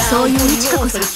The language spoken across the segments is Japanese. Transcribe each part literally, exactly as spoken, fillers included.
そういういちかこさ。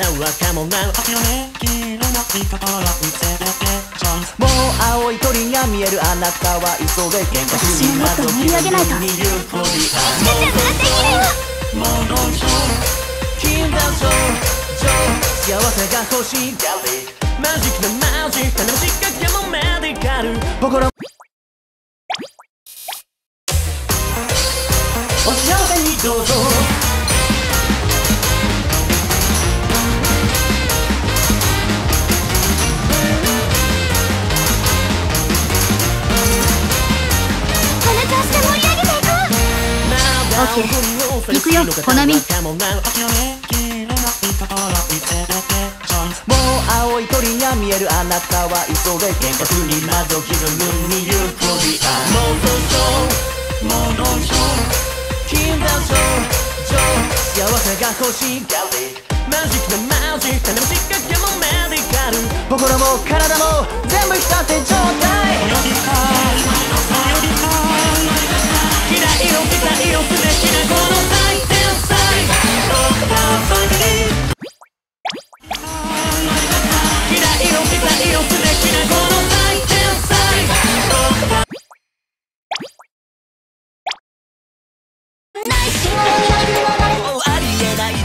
もう青い鳥が見えるあなたは急いで喧嘩私ももっと盛り上げないと。ちゃちゃができるよ。 幸せが欲しいマジックなマジック種も仕掛けもメディカル心お幸せにどうぞ羽として盛り上げていこう。オッケー、行くよ、コナミ。 もう青い鳥が見えるあなたは急いで喧嘩するにまぞ気分にユーフォリアもうそうもうどうしよう禁断症状幸せが欲しいマジックなマジック種も仕掛けもメディカル心も体も全部光って状態キラ色ピザ色素敵なこの最天才ドクターファミリーキラ色ピザ色素敵なこの最天才ドクターナイスもうありえない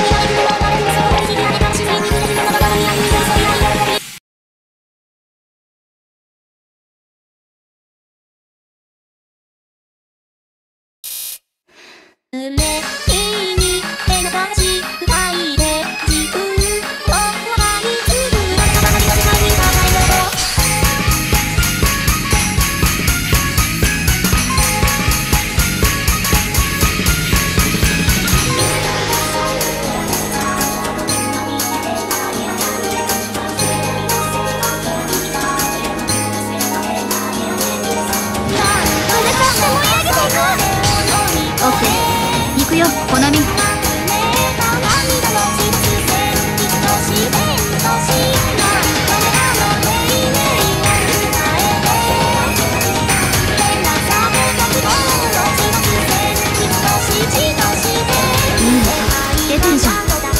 オッケー、行くよ、コナミ。出てるじゃん。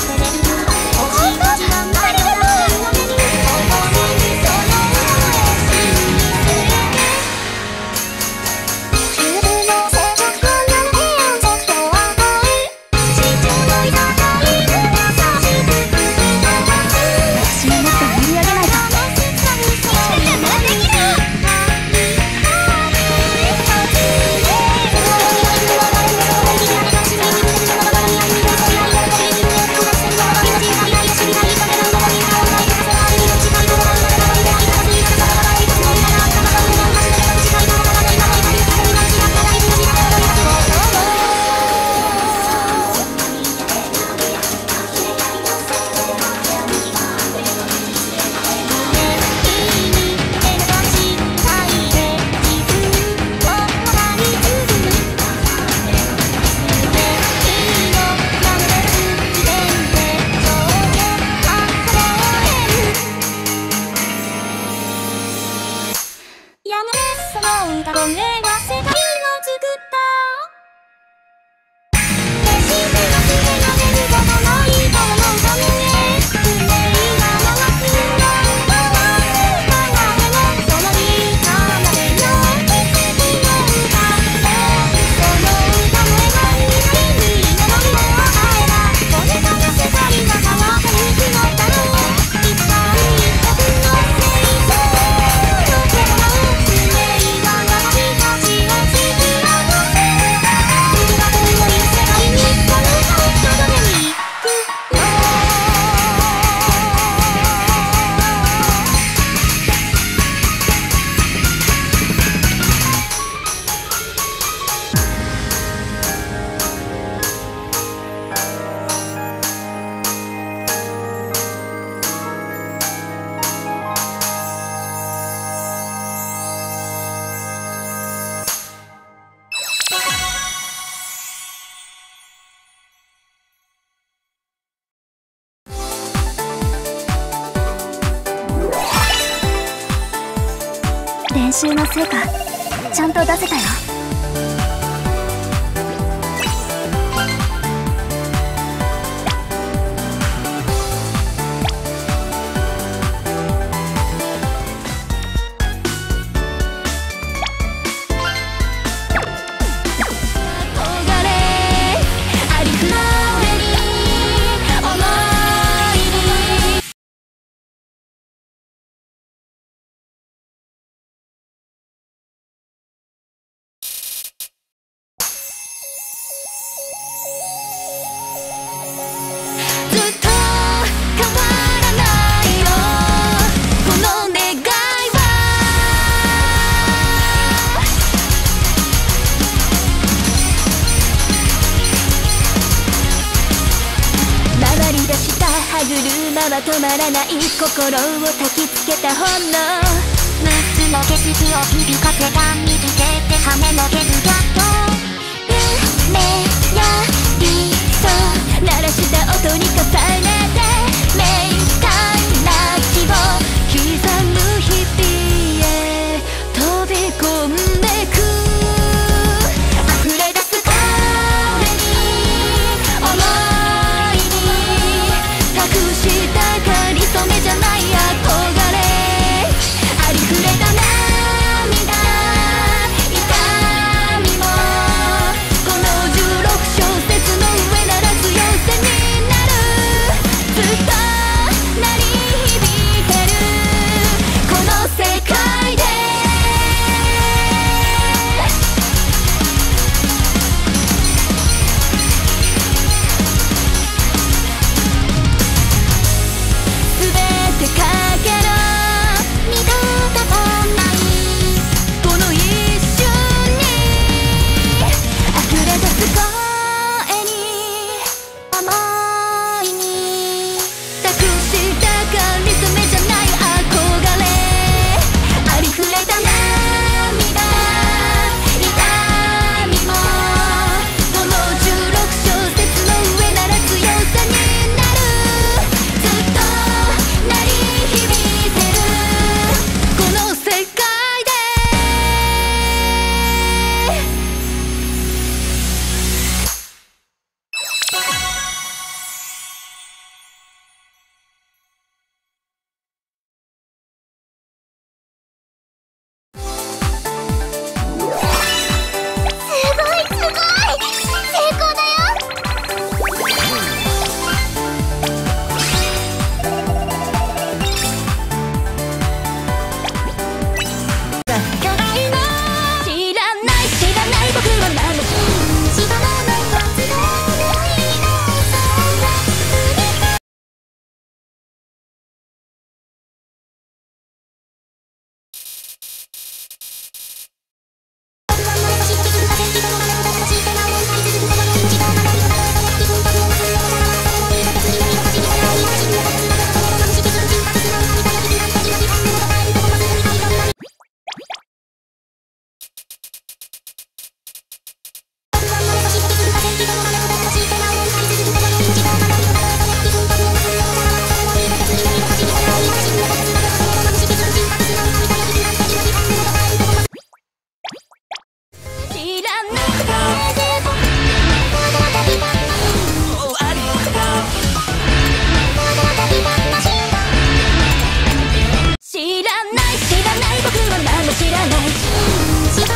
練習の成果ちゃんと出せたよ。 は止まらない心を焚きつけた炎。むっつの景色を響かせた見つけて羽の毛ずっと夢や理想鳴らした音に重ねて明快な希望刻む日々へ飛び込んでく溢れ出す風に思いに託したかりそめじゃない憧れありふれた涙痛みもこのじゅうろく小節の上なら強さになるずっと鳴り響いてるこの世界で全てかけろ二度と来ないこの一瞬に溢れ出す声に思いに託したかりそめじゃない憧れありふれた涙痛みもこのじゅうろく小節の上なら強さになるずっと鳴り響いてるこの世界ですごいすごい成功だよ巨大な知らない知らない僕は何も知らないはずのないのそんな知らない知らない知らない僕は何も知らない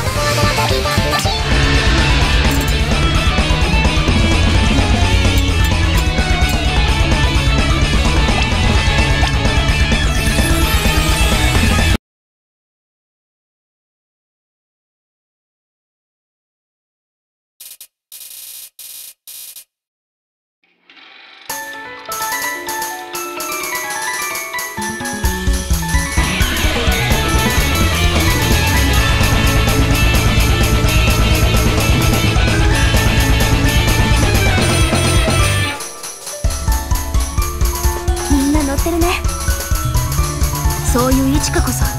みんな乗ってるねそういういちかこそ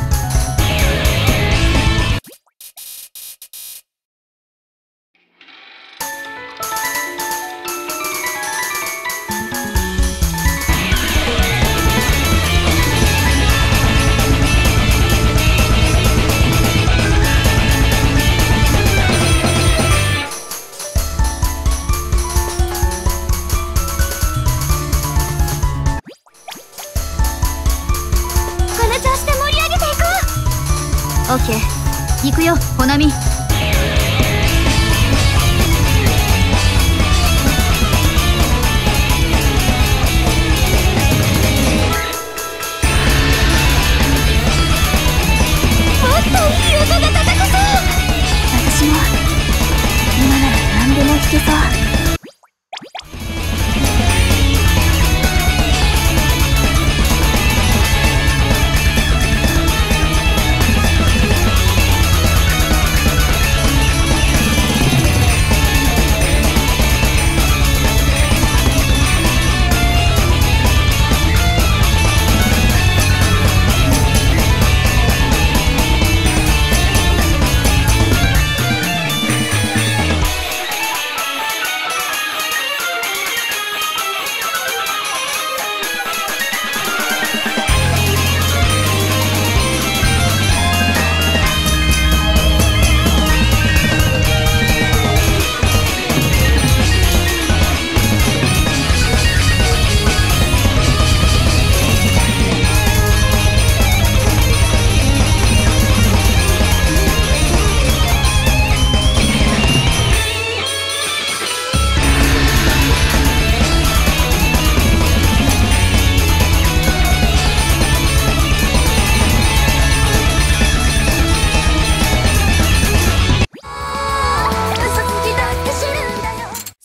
オッケー行くよほなみもっといい音が叩けそう私も今なら何でも弾けそう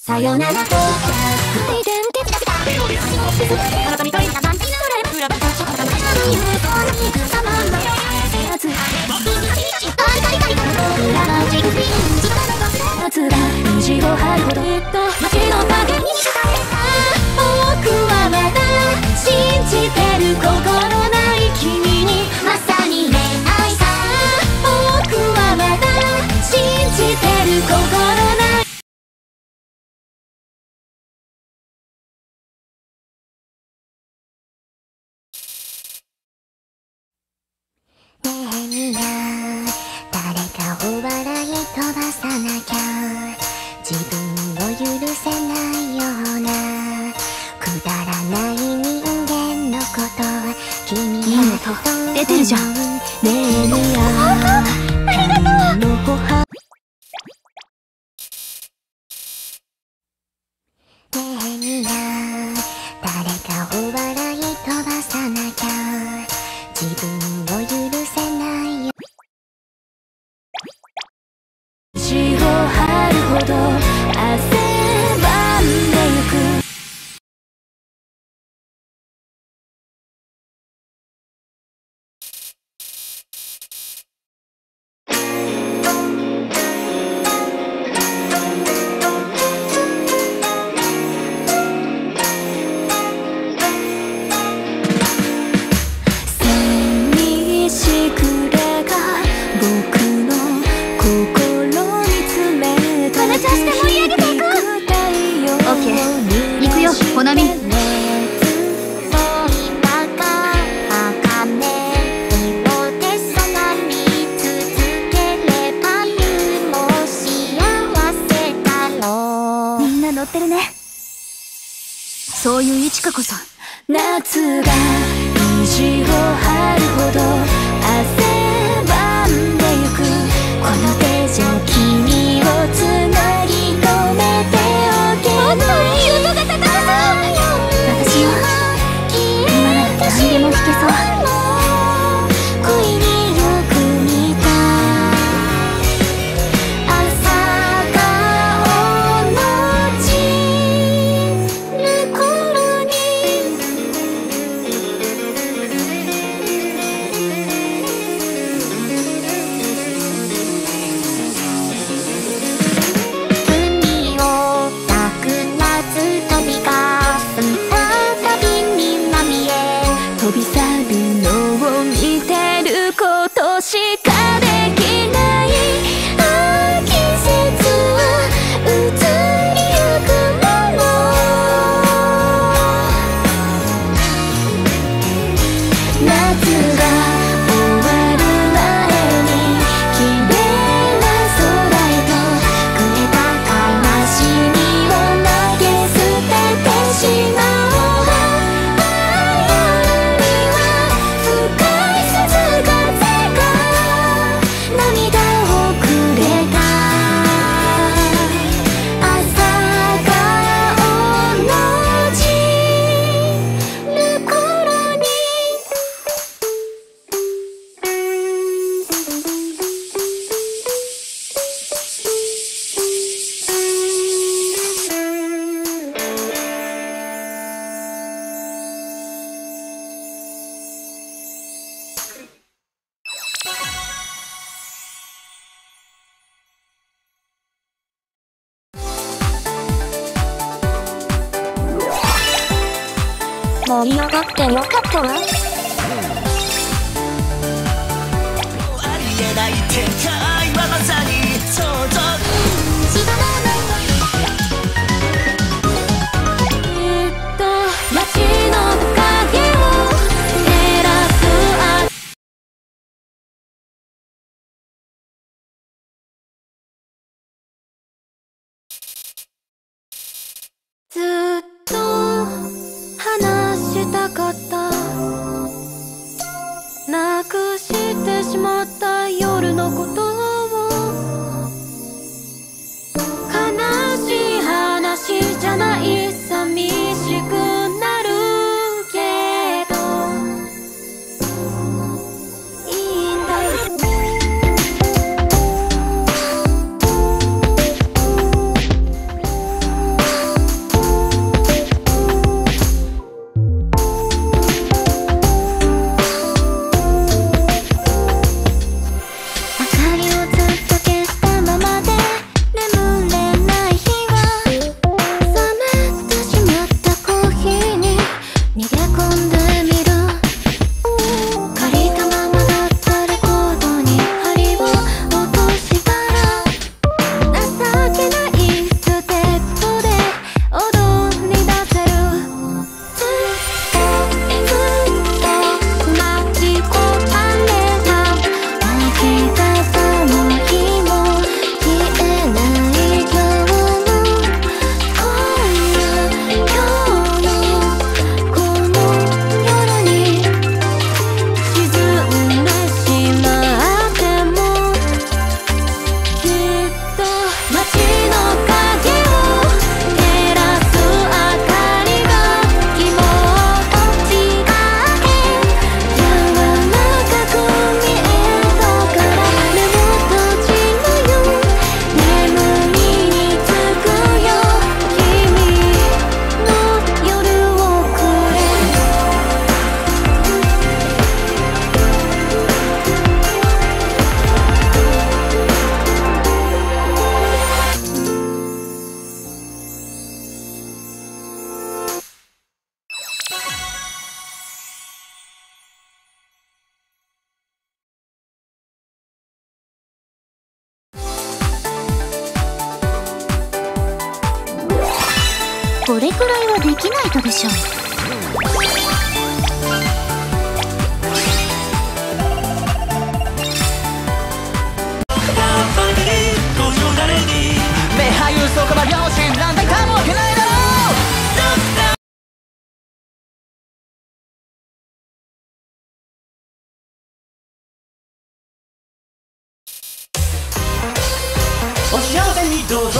さよならと不意伝手つかメロディアスの鈴体にといた満点なドライブ裏バタショコタマチャの言うとにさまんのやつカリカリカリカリグラマジックフィンジ夏が虹を張るほどずっと街の影に惹かれた僕はまだ信じてる心ない君にまさに恋愛さ僕はまだ信じてる心ないねえみんな誰かを笑い飛ばさなきゃ自分を許せないようなくだらない人間のこと君はどう出てるじゃんねえみや君の歩幅ねえみや誰かを笑い飛ばさなきゃ自分を許せないよ地を張るほど汗ばんでゆく寂しくれが僕の心に詰めた話して盛り上げていくオッケー行くよほなみみんな乗ってるねそういういちかこそ夏が虹を張るほど汗ばんでゆくこの手じゃ君をつなぎ止めておけないもっといい音が高くそう私は今なら何でも弾けそう恋によく似た朝顔の散る頃に海を抱く夏旅が再びにまみえ飛び去るのを見てることしかできないああ季節は移りゆくもの夏が終わる前に綺麗な空へとくれた悲しみを投げ捨ててしまおう夜には深い鈴風が涙をくれた朝顔の散る頃に盛り上がってよかったわありえない展開はまさに想像きっと街の影を照らすあずっと話したかったなくしてしまった夜のことを悲しい話じゃない寂しくなるけどいいんだこれくらいはできないとでしょう。 名俳優そこは両親なんてかもわけないだろう。お幸せにどうぞ。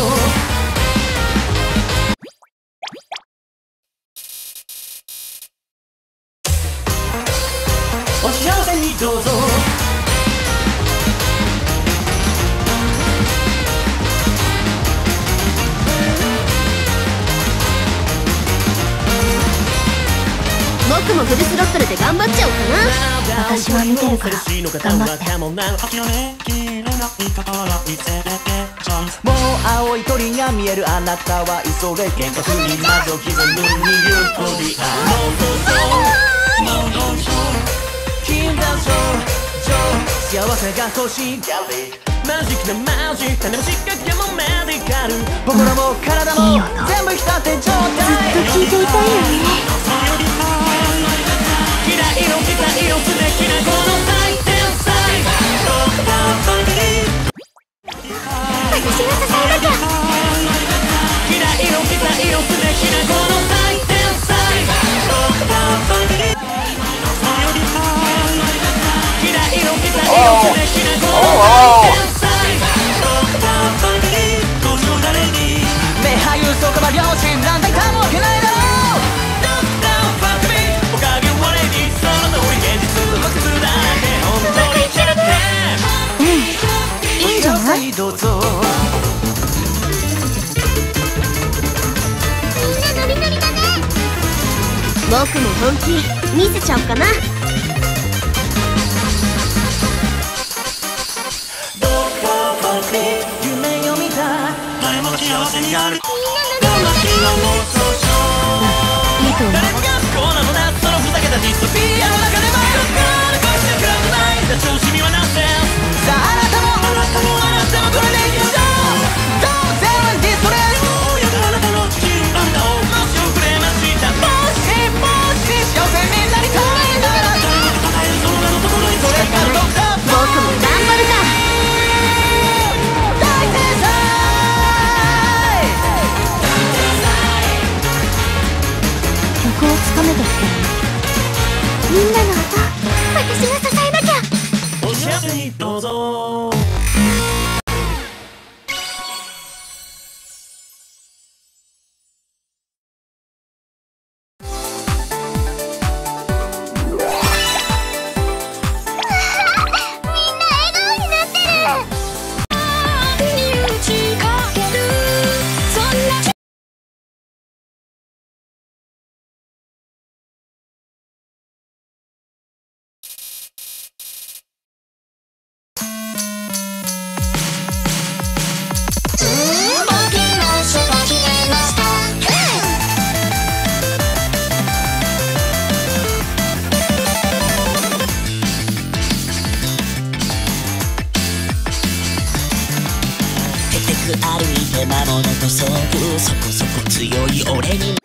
お幸せにどうぞ。 僕もフルスロットルで頑張っちゃおうかな。私は見てるから頑張って。 もう青い鳥が見えるあなたは急げ幻覚に魔女刻むにユーフォリア。もうどうしよう禁断症状幸せが欲しいマジックなマジック種も仕掛けもメディカル心も体も全部浸って状態。 ずっと聞いていたいよね。 嫌いの期待を素敵なこの最天才。 私が支えなきゃ。 嫌いの期待を素敵なこの最天才。嫌いの期待を素敵なこの最天才。名俳優そこは両親なんてかもわけないだろう。 うん、いいんじゃない？ どうぞ。 みんなノリノリだね。僕も本気見せちゃおうかな。 どこで夢を見た誰も幸せになる。どんな日の妄想症。 いいと思う。 誰もが不幸なのだそのふざけたディストピアの中でもここで恋してくらくない調子にはなってさああなたもあなたもあなたもこれでいきましょう。どうゼロディストレスそうやあなたの地球あなたをもし遅れましたもしもし幸せになりたいならその名のところにそれがどうか僕も頑張るか。 大天才曲をつかめたってみんなの音私が支えなきゃ。 お幸せにどうぞ。 歩いて魔物と遭遇そこそこ強い俺に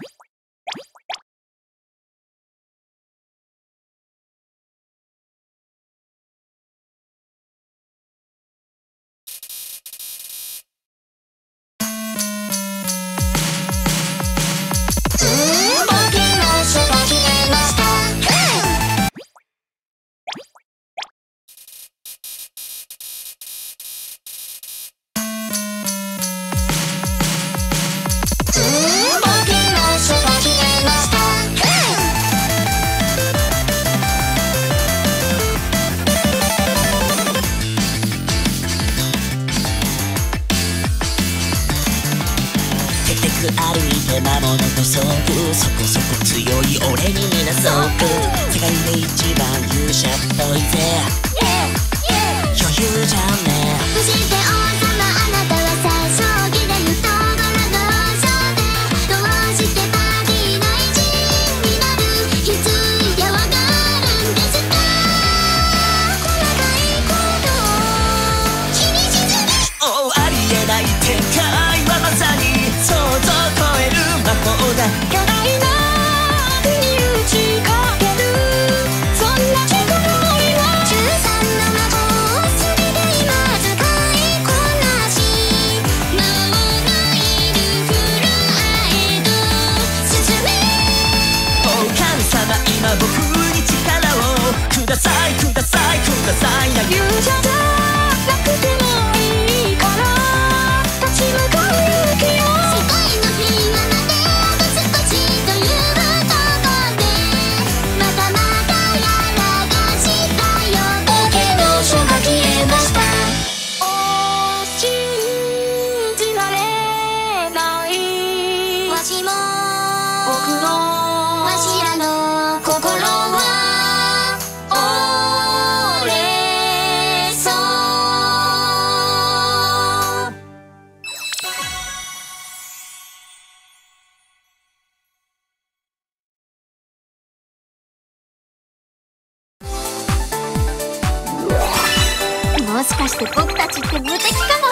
歩いて魔物と遭遇そこそこ強い俺にみな遭遇世界で一番勇者っぽいぜ余裕じゃんねそして王様あなたは最初期で言うところの少でどうしてパーティーの一員になる気づいてわかるんですか。細かいことを気にしずにおありえない展開はまさに想像を超える魔法勇者じゃなくてもいいから立ち向かう勇気よ。世界の平和まであと少しというとこでまだまだやらかしたよ。冒険の書が消えました。お信じられないわしも僕のわしらの心は折れそう。もしかして僕たちって無敵かも。